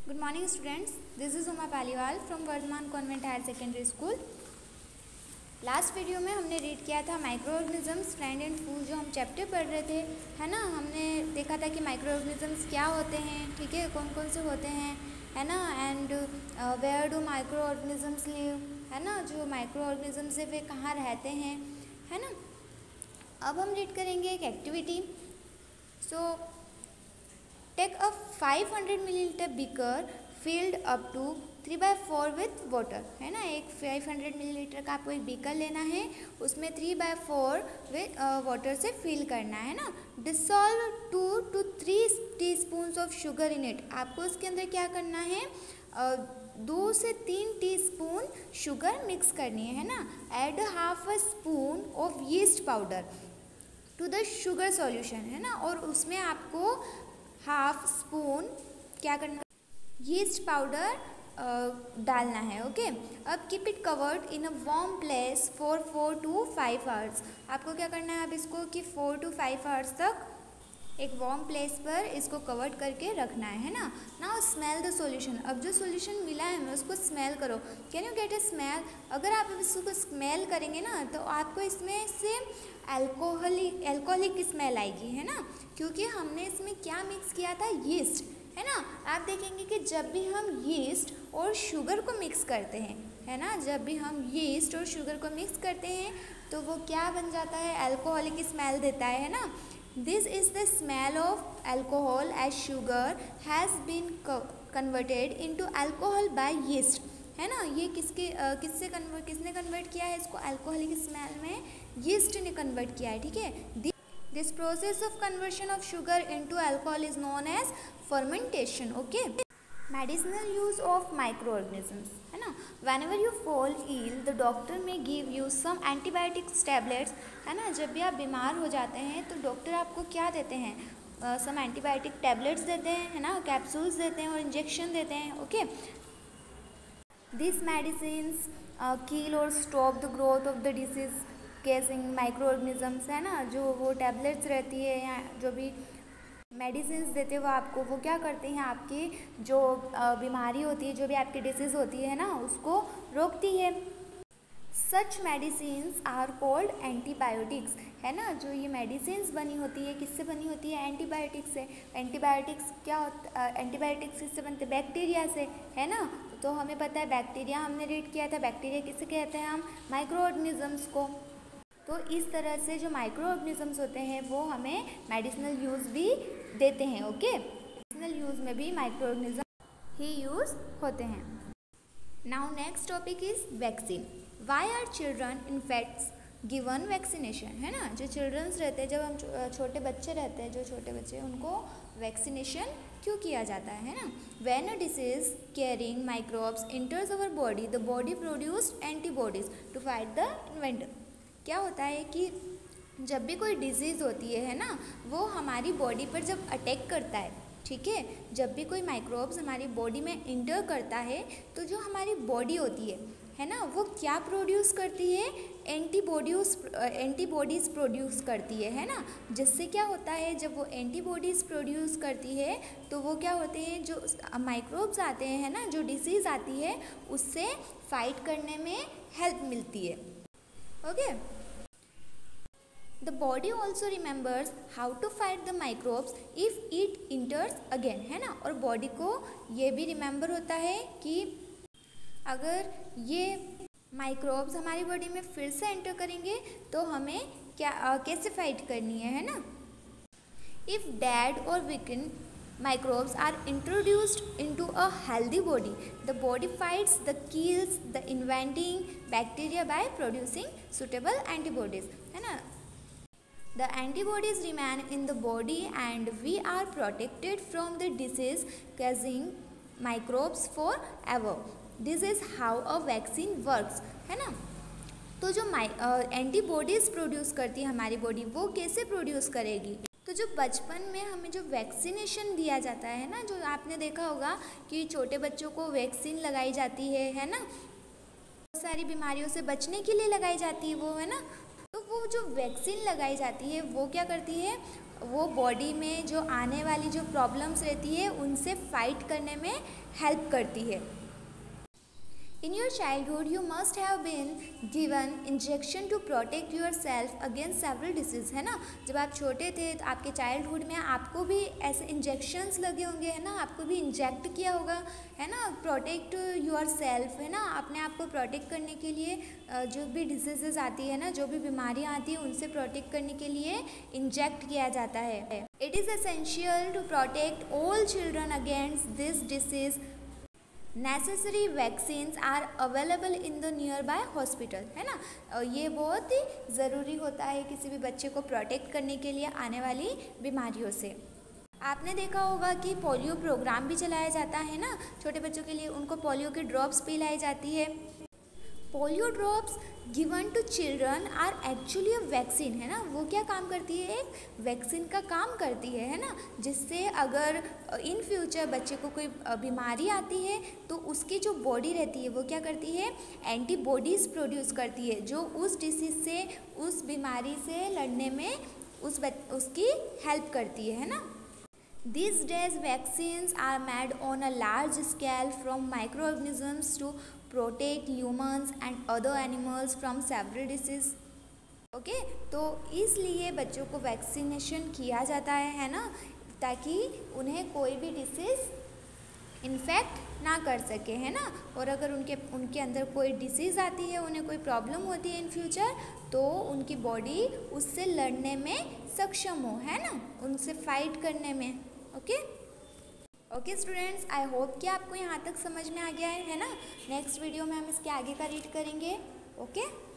Good morning students, this is Uma Paliwal from Vardhman convent higher secondary school. Last video में हमने read किया था micro organisms friend and food, जो हम chapter पढ़ रहे थे, है ना। हमने देखा था कि माइक्रो ऑर्गेनिजम्स क्या होते हैं, ठीक है, कौन कौन से होते हैं, है ना, and where do micro organisms live, है ना। जो माइक्रो ऑर्गेनिजम्स है वे कहाँ रहते हैं, है ना। अब हम रीड करेंगे एक activity. So take a 500 millilitre beaker filled up to 3/4 with water, है ना। एक 500 मिलीलीटर का आपको एक बीकर लेना है, उसमें 3/4 विथ वाटर से फिल करना है ना। Dissolve 2 to 3 teaspoons of sugar in it. आपको उसके अंदर क्या करना है, 2 से 3 टीस्पून शुगर मिक्स करनी है ना। Add half a spoon of yeast powder to the sugar solution, है ना। और उसमें आपको हाफ स्पून क्या करना, यीस्ट पाउडर डालना है, ओके। अब keep it covered in a warm place for 4 to 5 hours. आपको क्या करना है, अब इसको कि 4 to 5 आवर्स तक एक वार्म प्लेस पर इसको कवर्ड करके रखना है ना। Now smell the solution. अब जो सॉल्यूशन मिला है हमें उसको स्मेल करो। Can you get a smell? अगर आप इसको स्मेल करेंगे ना तो आपको इसमें से अल्कोहलिक स्मेल आएगी, है ना, क्योंकि हमने इसमें क्या मिक्स किया था, यीस्ट, है ना। आप देखेंगे कि जब भी हम यीस्ट और शुगर को मिक्स करते हैं, है ना, जब भी हम यीस्ट और शुगर को मिक्स करते हैं तो वो क्या बन जाता है, अल्कोहलिक स्मेल देता है ना। This is the smell of alcohol as sugar has been converted into alcohol by yeast, है ना। ये किसने कन्वर्ट किया है इसको अल्कोहलिक स्मेल में, यीस्ट ने कन्वर्ट किया है, ठीक है। This process of conversion of sugar into alcohol is known as fermentation, okay. Medicinal use of microorganisms, है ना। whenever you fall ill the doctor may give you some antibiotics tablets, है ना। जब भी आप बीमार हो जाते हैं तो डॉक्टर आपको क्या देते हैं, सम एंटीबायोटिक टैबलेट्स देते हैं, है ना, कैप्सूल्स देते हैं और इंजेक्शन देते हैं, ओके। दिस मेडिसिन्स किल और stop the growth of the disease causing microorganisms, है ना। जो वो टैबलेट्स रहती है या जो भी मेडिसिन्स देते हैं वो आपको, वो क्या करते हैं, आपकी जो बीमारी होती है, जो भी आपकी डिसीज़ होती है ना, उसको रोकती है। Such medicines are called antibiotics, है ना। जो ये मेडिसिन्स बनी होती है किससे बनी होती है, एंटीबायोटिक्स से। एंटीबायोटिक्स क्या होता, एंटीबायोटिक्स किससे बनते हैं, बैक्टीरिया से, है ना। तो हमें पता है बैक्टीरिया, हमने रीड किया था, बैक्टीरिया किसे कहते हैं हम, माइक्रो ऑर्गेनिजम्स को। तो इस तरह से जो माइक्रो ऑर्गेनिजम्स होते हैं वो हमें मेडिसिनल यूज़ भी देते हैं, ओके। मेडिसिनल यूज़ में भी माइक्रो ऑर्गेनिजम ही यूज़ होते हैं। Now next topic is vaccine. Why are children infants given vaccination, है ना। जो चिल्ड्रंस रहते हैं, जब हम छोटे बच्चे रहते हैं, जो छोटे बच्चे, उनको वैक्सीनेशन क्यों किया जाता है ना। When a disease carrying microbes enters our body the body produce antibodies to fight the invader. क्या होता है कि जब भी कोई डिजीज़ होती है ना, वो हमारी बॉडी पर जब अटैक करता है, ठीक है, जब भी कोई माइक्रोब्स हमारी बॉडी में इंटर करता है तो जो हमारी बॉडी होती है ना, वो क्या प्रोड्यूस करती है, एंटीबॉडीज़ प्रोड्यूस करती है ना। जिससे क्या होता है, जब वो एंटीबॉडीज़ प्रोड्यूस करती है तो वो क्या होते हैं, जो माइक्रोब्स आते हैं, है ना, जो डिसीज़ आती है उससे फाइट करने में हेल्प मिलती है, okay. The body also remembers how to fight the microbes if it enters again, है ना। और बॉडी को ये भी रिमेंबर होता है कि अगर ये माइक्रोब्स हमारी बॉडी में फिर से एंटर करेंगे तो हमें कैसे फाइट करनी है ना। If dead or weakened microbes are introduced into a healthy body, the body fights the kills the inventing bacteria by producing suitable antibodies, है ना। The antibodies remain in the body and we are protected from the disease causing microbes forever. This is how a vaccine works, है ना। तो जो antibodies produce करती है हमारी body, वो कैसे प्रोड्यूस करेगी, तो जो बचपन में हमें जो वैक्सीनेशन दिया जाता है ना, जो आपने देखा होगा कि छोटे बच्चों को वैक्सीन लगाई जाती है ना, बहुत सारी बीमारियों से बचने के लिए लगाई जाती है वो, है ना। तो वो जो वैक्सीन लगाई जाती है वो क्या करती है, वो बॉडी में जो आने वाली जो प्रॉब्लम्स रहती है उनसे फाइट करने में हेल्प करती है। In your childhood, you must have been given injection to protect yourself against several diseases, है ना। जब आप छोटे थे तो आपके चाइल्डहुड में आपको भी ऐसे इंजेक्शंस लगे होंगे, है ना, आपको भी इंजेक्ट किया होगा, है ना, प्रोटेक्ट योर सेल्फ, है ना, अपने आप को प्रोटेक्ट करने के लिए जो भी डिजीजेस आती है ना, जो भी बीमारियाँ आती है उनसे प्रोटेक्ट करने के लिए इंजेक्ट किया जाता है। It is essential to protect all children against this disease. Necessary vaccines are available in the nearby hospital, है ना। ये बहुत ही ज़रूरी होता है किसी भी बच्चे को प्रोटेक्ट करने के लिए आने वाली बीमारियों से। आपने देखा होगा कि पोलियो प्रोग्राम भी चलाया जाता है ना, छोटे बच्चों के लिए उनको पोलियो की ड्रॉप्स पिलाई जाती है। Polio drops given to children are actually a vaccine, है ना, वो क्या काम करती है, एक वैक्सीन का काम करती है ना, जिससे अगर इन फ्यूचर बच्चे को कोई बीमारी आती है तो उसकी जो बॉडी रहती है वो क्या करती है, एंटीबॉडीज़ प्रोड्यूस करती है, जो उस डिसीज़ से, उस बीमारी से लड़ने में उसकी हेल्प करती है ना। These days vaccines are made on a large scale from microorganisms to protect humans and other animals from several diseases. Okay, तो इसलिए बच्चों को वैक्सीनेशन किया जाता है ना, ताकि उन्हें कोई भी डिसीज़ इन्फेक्ट ना कर सके, है ना। और अगर उनके अंदर कोई डिसीज़ आती है, उन्हें कोई प्रॉब्लम होती है इन फ्यूचर, तो उनकी बॉडी उससे लड़ने में सक्षम हो, है ना, उनसे फाइट करने में। ओके स्टूडेंट्स, आई होप कि आपको यहाँ तक समझ में आ गया है ना। नेक्स्ट वीडियो में हम इसके आगे का रीड करेंगे। ओके।